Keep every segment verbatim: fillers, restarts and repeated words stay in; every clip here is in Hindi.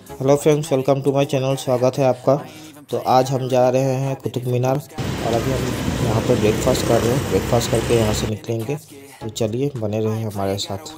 Hello friends, welcome to my channel. स्वागत है आपका। तो आज हम जा रहे हैं कुतुब मीनार और अभी हम यहाँ पर ब्रेकफास्ट कर रहे हैं। ब्रेकफास्ट करके यहाँ से निकलेंगे। तो चलिए, बने रहे हमारे साथ।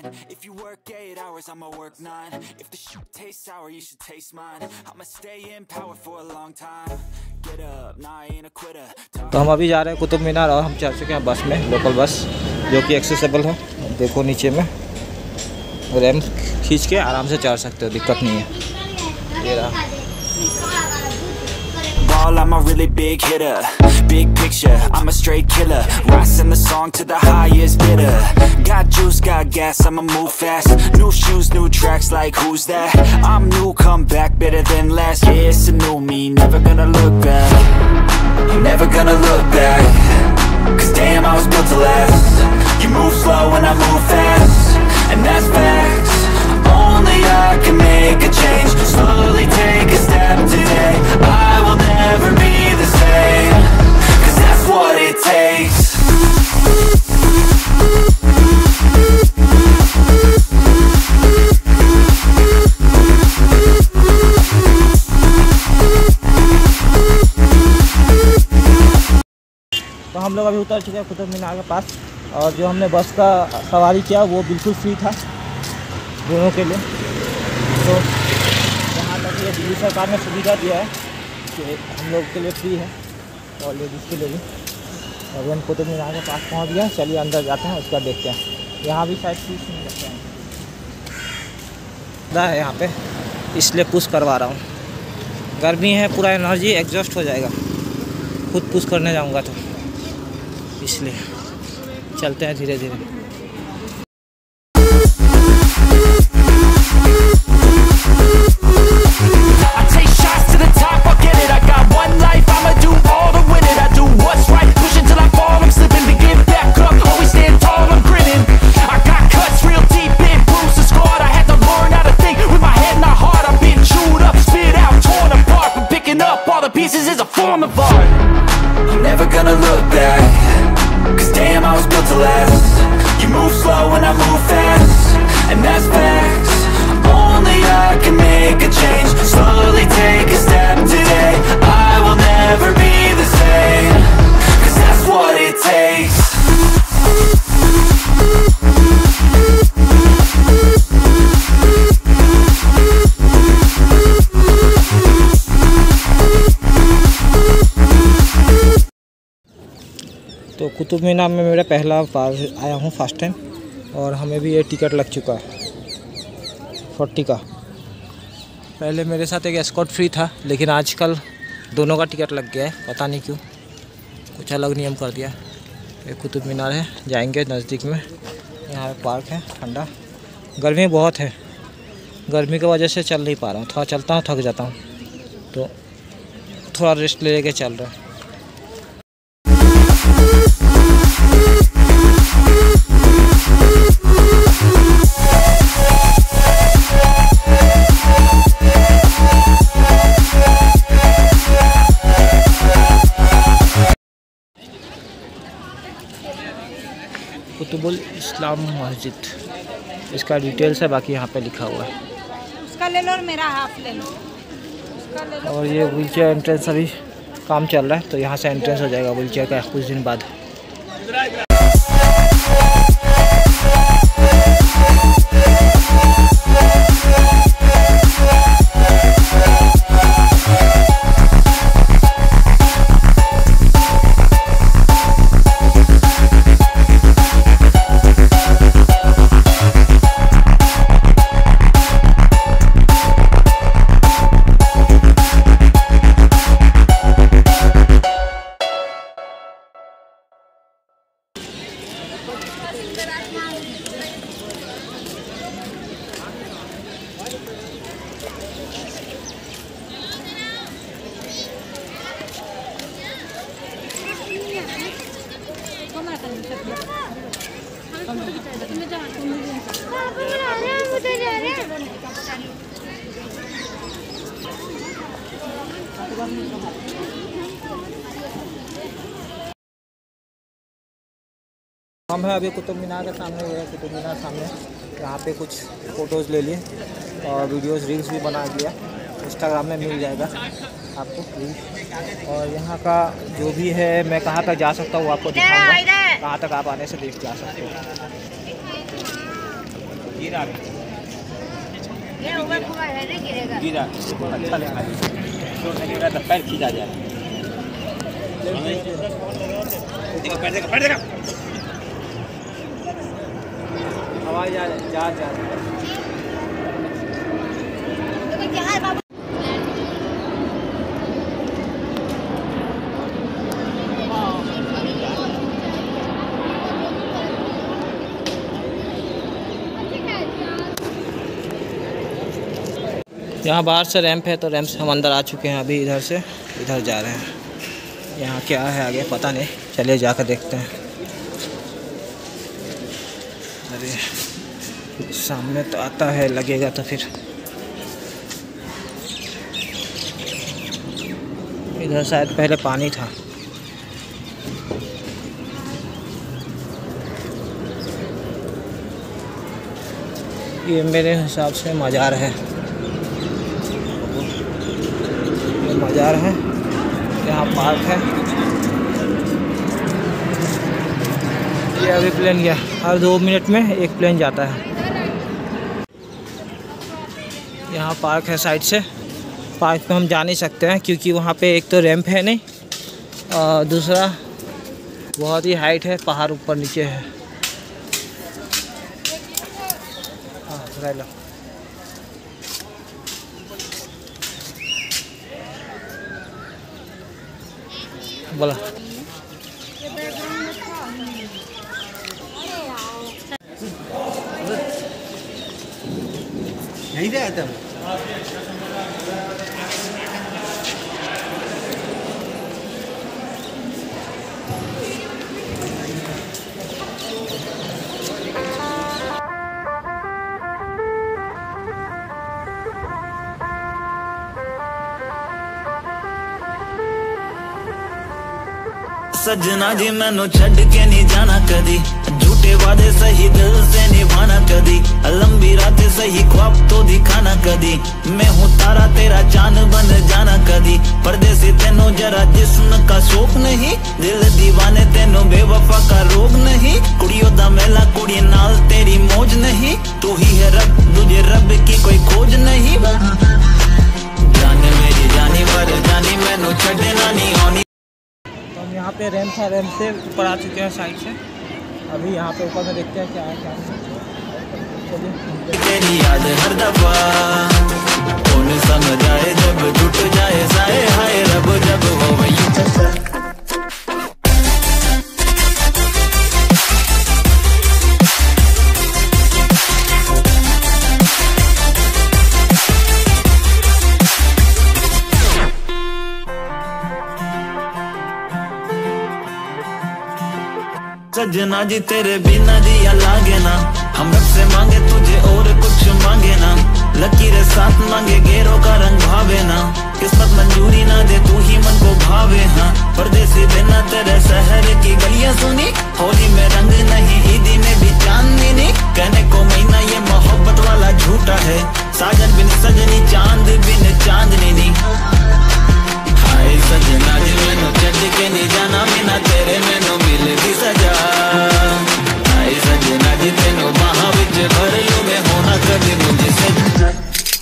तो हम अभी जा रहे हैं कुतुब मीनार और हम चढ़ चुके हैं बस में, लोकल बस जो कि एक्सेसिबल है। देखो नीचे में रैम खींच के आराम से चढ़ सकते हो, दिक्कत नहीं है। ये रहा। I'm a really big hitter, big picture, I'm a straight killer, rising the song to the highest bidder. Got juice, got gas, I'ma move fast. New shoes, new tracks, like who's that? I'm new, come back, better than last. Yeah, it's a new me, never gonna look back. Never gonna look back. Cause damn, I was built to last. You move slow and I move fast, and that's facts. Only I can make a change. Slowly take a step today. I will never be the same. Cause that's what it takes. तो हम लोग अभी उतर चुके हैं कुतुब मीनार के पास। और जो हमने बस का सवारी किया वो बिल्कुल फ्री था दोनों के लिए। तो यहाँ तक ये दिल्ली सरकार ने सुविधा दिया है कि हम लोग के लिए फ्री है और लेडीज़ के लिए भी। अभी हम कुतुब मीनार के पास पहुँच गए। चलिए अंदर जाते हैं, उसका देखते हैं। यहाँ भी शायद फीस नहीं लगता है है यहाँ पे, इसलिए पुश करवा रहा हूँ। गर्मी है, पूरा एनर्जी एग्जॉस्ट हो जाएगा खुद पुश करने जाऊँगा तो, इसलिए चलते हैं धीरे धीरे। Never gonna look back. Cause damn, I was built to last. You move slow and I move fast, and that's facts. Only I can make a change. Slowly take a step today. I will never be the same. Cause that's what it takes. तो कुतुब मीनार में मेरा पहला बार आया हूँ, फर्स्ट टाइम। और हमें भी ये टिकट लग चुका है फोर्टी का। पहले मेरे साथ एक एस्कॉर्ट फ्री था, लेकिन आजकल दोनों का टिकट लग गया है, पता नहीं क्यों, कुछ अलग नियम कर दिया। ये कुतुब मीनार है, जाएंगे नज़दीक में। यहाँ पे पार्क है, ठंडा। गर्मी बहुत है, गर्मी की वजह से चल नहीं पा रहा हूँ। थोड़ा चलता हूँ, थक जाता हूँ, तो थोड़ा रेस्ट ले के चल रहा है। कुतुबुल इस्लाम मस्जिद, इसका डिटेल्स है, बाकी यहाँ पे लिखा हुआ है। उसका ले लो और मेरा हाफ ले लो। उसका ले लो। और ये व्हील चेयर एंट्रेंस अभी काम चल रहा है, तो यहाँ से एंट्रेंस हो जाएगा व्हील चेयर का कुछ दिन बाद। हम हैं अभी कुतुब मीनार के सामने, ये है कुतुब मीनार सामने। यहाँ पे कुछ फ़ोटोज़ ले लिए और वीडियोस रील्स भी बना दिया। इंस्टाग्राम में मिल जाएगा आपको रील्स। और यहाँ का जो भी है, मैं कहाँ तक जा सकता हूँ वो आपको दिखाऊंगा, कहाँ तक आप आने से देख जा सकते हो। गिरा गिरा अच्छा लगा तो पैर खींचा जाए। देखो पैर देखो पैर देखो हवाई जहाज जहाज जा यहाँ बाहर से रैंप है, तो रैंप से हम अंदर आ चुके हैं। अभी इधर से इधर जा रहे हैं। यहाँ क्या है आगे पता नहीं, चलिए जाकर देखते हैं। अरे सामने तो आता है, लगेगा तो फिर इधर शायद पहले पानी था। ये मेरे हिसाब से मज़ार है, ये मज़ार है। यहाँ पार्क है। ये अभी प्लेन गया, हर दो मिनट में एक प्लेन जाता है। यहाँ पार्क है साइड से। पार्क में हम जा नहीं सकते हैं क्योंकि वहाँ पे एक तो रैंप है नहीं, और दूसरा बहुत ही हाइट है, पहाड़ ऊपर नीचे है। हाँ रह लो। बोला यहीं से आते हम। सजना जी मैनू छड़ के नहीं जाना कदी, झूठे वादे सही दिल से निभाना कदी, लंबी रातें सही ख्वाब तो दिखाना कदी। मैं हूँ तारा तेरा चांद बन जाना कदी, परदेसी तेनों जरा जिस्म का शौक नहीं, दिल दीवाने तेनों बेवफा का रोग नहीं। कुड़ियों दा मेला कुड़ी नाल तेरी मौज नहीं, तू ही है रब तुझे रब की कोई खोज नहीं। जाने मेरी जानी मर जानी मैनू छड़े ना नहीं आनी। यहाँ पे रैंप था, रैंप से ऊपर आ चुके हैं साइड से। अभी यहाँ पे ऊपर में देखते हैं क्या है क्या नहीं। तेरी याद हर दफा कौन समझ आए जब टूट जाए साए हाय रब जब हो वही। सजना जी तेरे बिना दिया लागे ना, हम रब से मांगे तुझे और कुछ मांगे ना, लकीरें साथ मांगे गेरों का रंग भावे ना, किस्मत मंजूरी ना दे तू ही मन को भावे। हाँ परदेसी बिना तेरे शहर की गलियां सुनी, होली में रंग नहीं ईदी में भी चांदनी नहीं, कहने को महीना ये मोहब्बत वाला झूठा है, साजन बिन सजनी चांद बिन चांदनी नहीं। हाय सजना जी मैनू छड़ के नहीं जाना, बिना तेरे मैनू मिलदी सजा। हाय सजना जी तेनू बाहां विच भर लूं मैं, होना कभी मुझे सजा।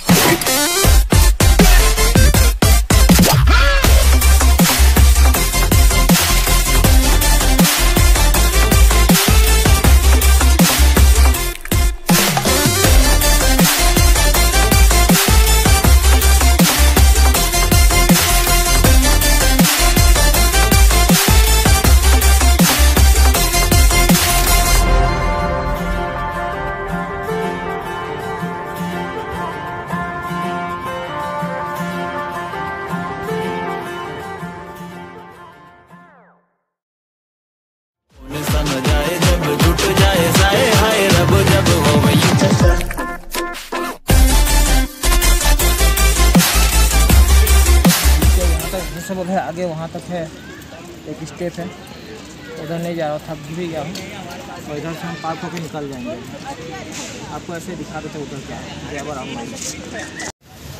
बोल है आगे वहाँ तक है, एक स्टेप है, उधर नहीं जा रहा, थक भी गया हूँ। और इधर से हम पार्क होकर निकल जाएंगे। आपको ऐसे दिखा देते उधर क्या है जयवर राम मंदिर।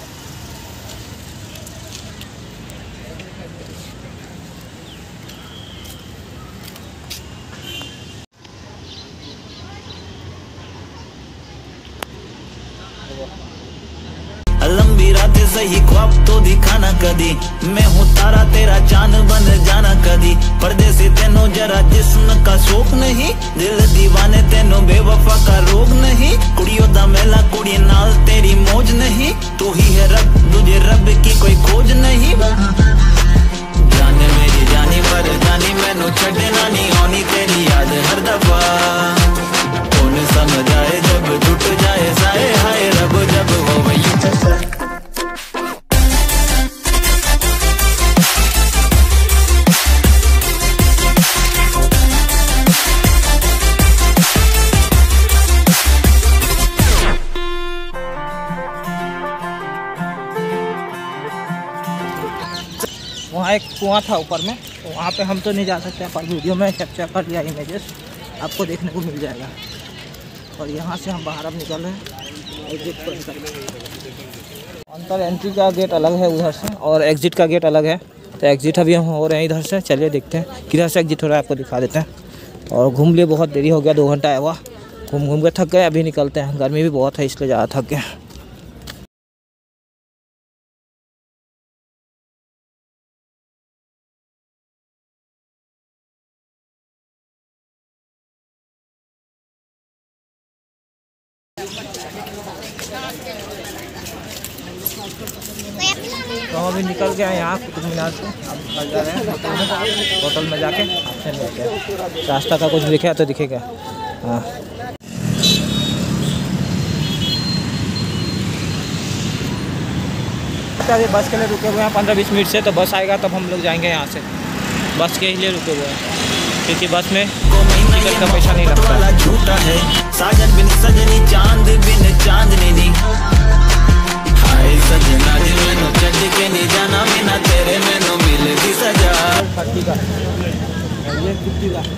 लंबी रातें सही ख्वाब तो दिखाना कदी, मैं हूँ तारा तेरा चांद बन जाना कदी। पर्दे से तेनों जरा जिस्म का शौक नहीं, दिल दीवाने तेनों बेवफा का रोग नहीं। कुड़ियों दा मेला कुड़ी नाल तेरी मौज नहीं, तू ही है रब तुझे रब की कोई खोज नहीं। जाने मेरी जानी पर जानी मैनू छड़ना नहीं आनी तेरी याद हर दफा। कौन समझ आए जब टूट जाए साए हाय रब जब हो वही। वहाँ एक कुआं था ऊपर में, तो वहाँ पे हम तो नहीं जा सकते, पर वीडियो में कैप्चर कर लिया इमेजेस, आपको देखने को मिल जाएगा। और यहाँ से हम बाहर अब निकल रहे हैं एग्जिट पर निकल। अंदर एंट्री का गेट अलग है उधर से और एग्जिट का गेट अलग है, तो एग्जिट अभी हम हो रहे हैं इधर से। चलिए देखते हैं किधर से एग्जिट हो रहा है, आपको दिखा देते हैं। और घूम लिए, बहुत देरी हो गया, दो घंटा आया हुआ, घूम घूम के थक गए। अभी निकलते हैं, गर्मी भी बहुत है इसलिए ज़्यादा थक गए। तो हम अभी निकल गए हैं यहाँ कुतुब मीनार से। अब निकल जा रहे हैं होटल में, होटल में जाके आपसे मिलते हैं। रास्ता का कुछ दिखे तो दिखेगा। हाँ, अभी बस के लिए रुके हुए हैं पंद्रह बीस मिनट से, तो बस आएगा तब हम लोग जाएंगे यहाँ से। बस के लिए रुके हुए हैं क्योंकि बस में टिकट का पैसा नहीं लगता। झूठा है साजन बिन सजनी चांद बिन चांदनी नी, हाय सजना जी मैनू छड्ड के नहीं जाना, बिना तेरे मैनू मिलदी सजा। खट्टी का ये कितनी का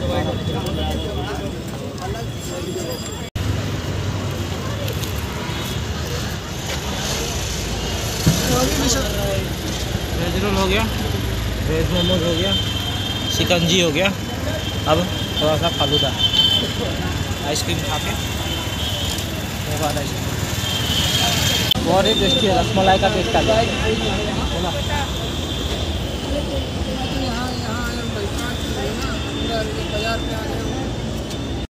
वेज रोल हो गया, वेज मोमोज हो गया, शिकंजी हो गया। अब थोड़ा सा फालूदा आइसक्रीम खा के बाद आइसक्रीम बहुत ही टेस्टी है, रसमलाई का टेस्ट आता है।